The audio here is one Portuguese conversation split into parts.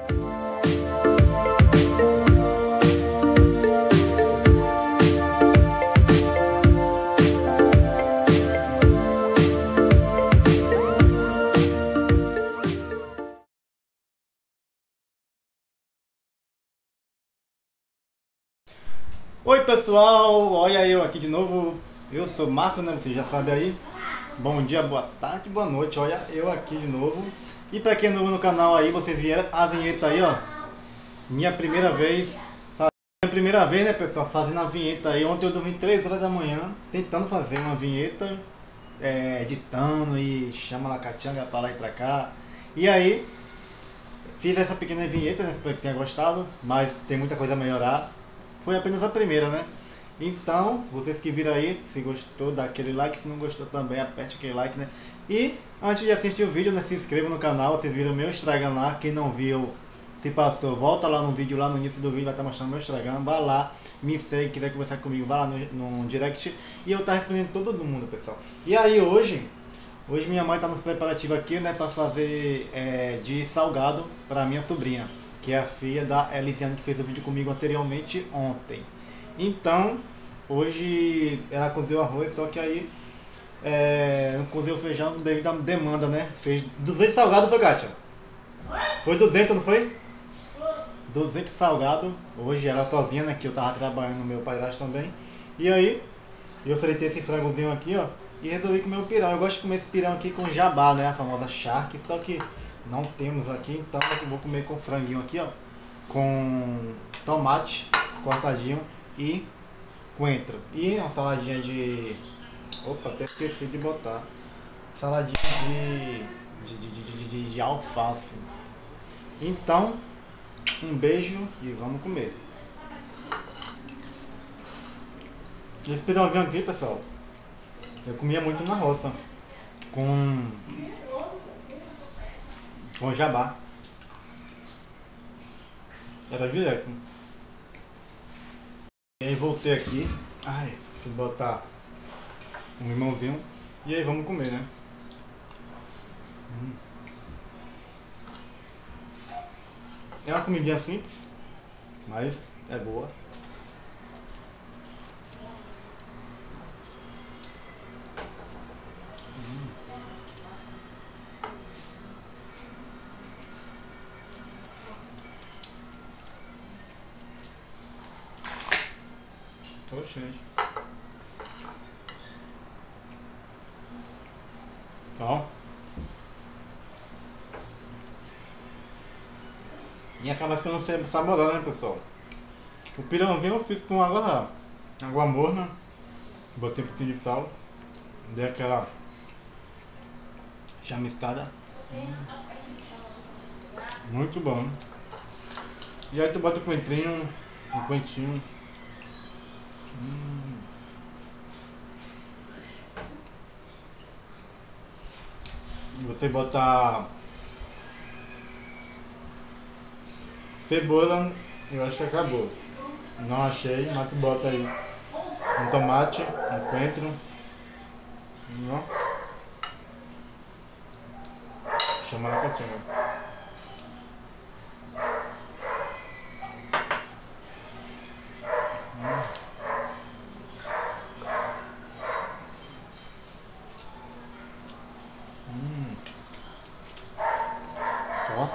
Oi pessoal, olha eu aqui de novo. Eu sou Marco, né? Você já sabe aí. Bom dia, boa tarde, boa noite. Olha eu aqui de novo. E pra quem é novo no canal aí, vocês vieram a vinheta aí, ó. Minha primeira vez. Minha primeira vez, né, pessoal? Fazendo a vinheta aí. Ontem eu dormi 3 horas da manhã tentando fazer uma vinheta, editando e chama lá cachanga pra lá e pra cá. E aí, fiz essa pequena vinheta, né? Espero que tenha gostado, mas tem muita coisa a melhorar. Foi apenas a primeira, né? Então, vocês que viram aí, se gostou, dá aquele like, se não gostou também, aperte aquele like, né? E antes de assistir o vídeo, né, se inscreva no canal, vocês viram meu Instagram lá, quem não viu, se passou, volta lá no vídeo, lá no início do vídeo, vai estar mostrando meu Instagram, vai lá, me segue, quiser conversar comigo, vai lá no direct, e eu tá respondendo todo mundo, pessoal. E aí hoje minha mãe tá nos preparativos aqui, né, para fazer de salgado para minha sobrinha, que é a filha da Elisiane, que fez o vídeo comigo anteriormente ontem. Então, hoje ela cozinhou arroz, só que aí não cozinhou feijão devido à demanda, né? Fez 200 salgados, foi, Kátia? Foi 200, não foi? 200 salgados. Hoje ela sozinha, né? Que eu tava trabalhando no meu padrasto também. E aí, eu fritei esse frangozinho aqui, ó. E resolvi comer o pirão. Eu gosto de comer esse pirão aqui com jabá, né? A famosa charque. Só que não temos aqui, então eu vou comer com franguinho aqui, ó. Com tomate cortadinho e coentro. E uma saladinha de... Opa, até esqueci de botar. Saladinha de alface. Então, um beijo e vamos comer. Esse pirãozinho aqui, pessoal, eu comia muito na roça. Com jabá. Era direto. E aí voltei aqui. Ai, vou botar um limãozinho. E aí vamos comer, né? É uma comidinha simples, mas é boa. Oxente. Ó. E acaba ficando saboroso, né, pessoal? O pirãozinho eu fiz com água morna. Botei um pouquinho de sal. Dei aquela chamiscada. Muito bom. E aí tu bota o coentrinho, um coentinho. Você bota cebola, eu acho que acabou. Não achei, mas tu bota aí um tomate, um coentro. Ó. Chama na catinga. Ó.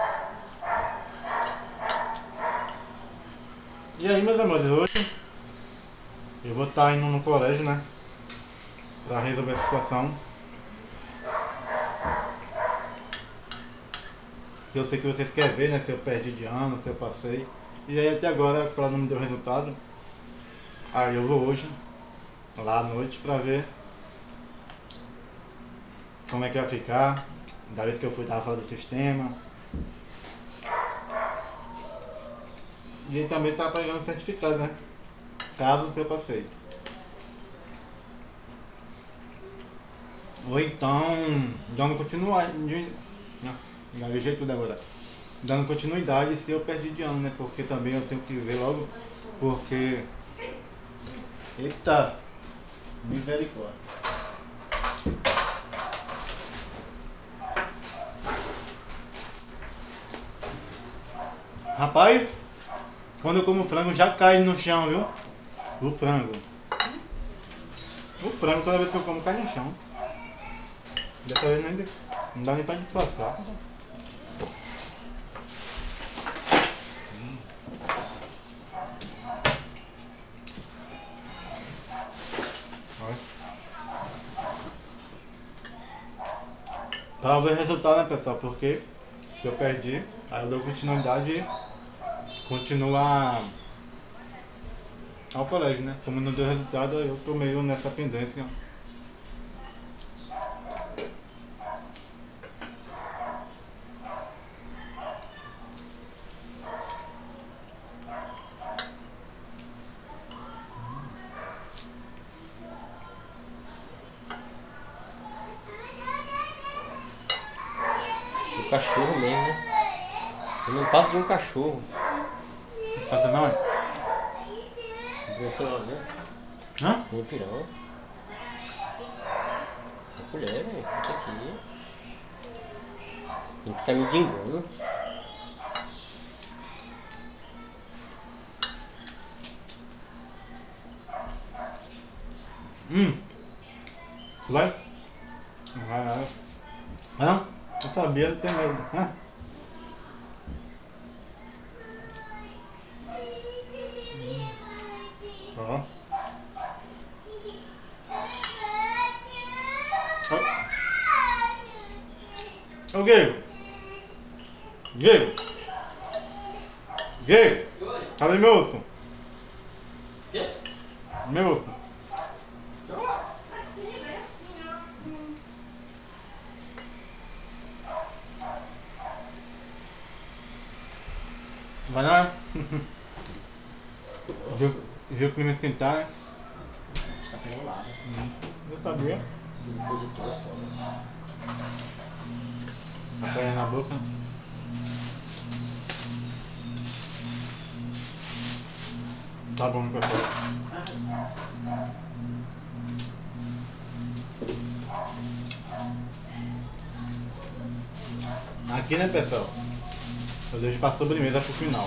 E aí, meus amores, hoje eu vou estar indo no colégio, né? Pra resolver a situação. Eu sei que vocês querem ver, né? Se eu perdi de ano, se eu passei. E aí até agora a escola não me deu resultado. Aí eu vou hoje, lá à noite, pra ver como é que vai ficar. Da vez que eu fui, tava fora do sistema. E ele também tá pegando certificado, né? Caso eu passei. Ou então, dando continuidade. Gaguejei tudo agora. Dando continuidade se eu perdi de ano, né? Porque também eu tenho que ver logo. Porque. Eita! Misericórdia. Rapaz, quando eu como frango já cai no chão, viu? O frango. O frango toda vez que eu como cai no chão. Dessa vez nem, não dá nem pra disfarçar. Olha. Pra ver o resultado, né, pessoal? Porque se eu perdi, aí eu dou continuidade e continua ao colégio, né? Como não deu resultado, eu tô meio nessa pendência. O cachorro mesmo, né? Eu não passo de um cachorro. Passa não, é? Viu aquilo ali, né? Hã? Viu o pirão. A colher, velho. Isso aqui. Tem que estar me dingando. Vai? Não vai nada. Não? Eu sabia, eu tenho medo. Hã? Ó. Ô Guilherme! Guilherme! Guilherme! Cadê meu osso? Quê? Meu osso. Vai não, é? Viu o clima esquentar, né? Está pegando lá, né? Eu sabia. Depois eu tiro a foto. Apanha na boca. Tá bom, pessoal. Aqui, né, pessoal? Eu deixo pra sobremesa pro final.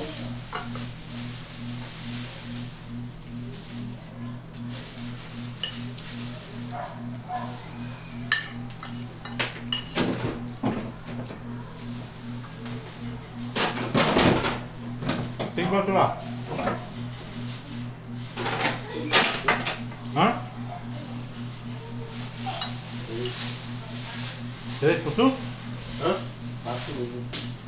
Tem quanto lá? Hã? 3 por tu? Hã? Passa comigo.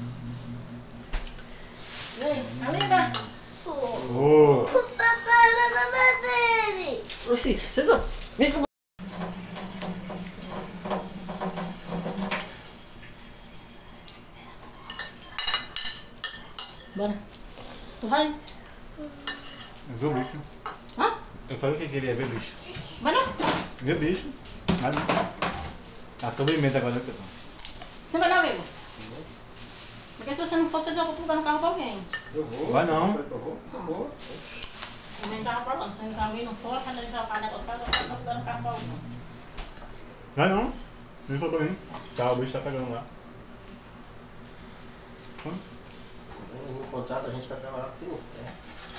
E aí, Alinda? Ô! O papai vai na dele. Oxi, vocês não. Vem com. Bora. Tu vai? Viu o bicho? Hã? Eu falei que queria ver bicho. Vai não? Viu o bicho? Vai não. Tá sobremesa agora, né, pessoal? Você vai não, Guilherme? Porque se você não for, você joga o lugar no carro pra alguém. Eu vou. Vai não. Eu vou. Eu nem tava falando. Se alguém não for, quando eles vão negociar, eu vou lugar no carro pra alguém. Vai não. Não foi pra mim. Tá, o bicho tá pegando lá. No contrato a gente vai trabalhar aqui no pé.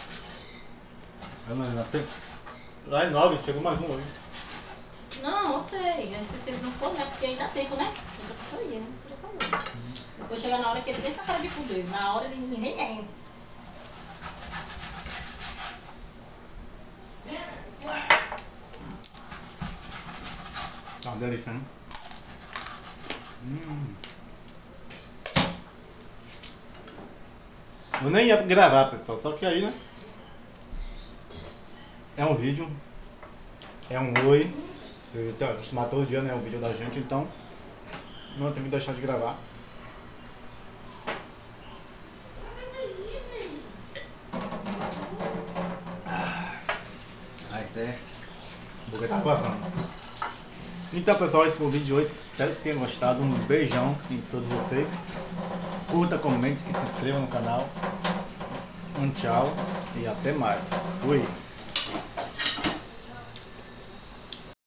Lá é 9, chegou mais um hoje. Não, eu sei. Se ele não for, né? Porque aí dá tempo, né? Outra pessoa ia, né? Você já falou. Depois chegar na hora que ele tem essa cara de fuder. Na hora ele ninguém é. Tá uma delícia, né? Eu nem ia gravar, pessoal, só que aí, né? É um vídeo, é um oi. Eu tô acostumado todo dia, né? Um vídeo da gente, então não tenho que deixar de gravar. Aí até a boca tá passando. Então, pessoal, esse foi o vídeo de hoje. Espero que tenham gostado. Um beijão em todos vocês. Curta, comente, que se inscreva no canal. Um tchau e até mais. Fui!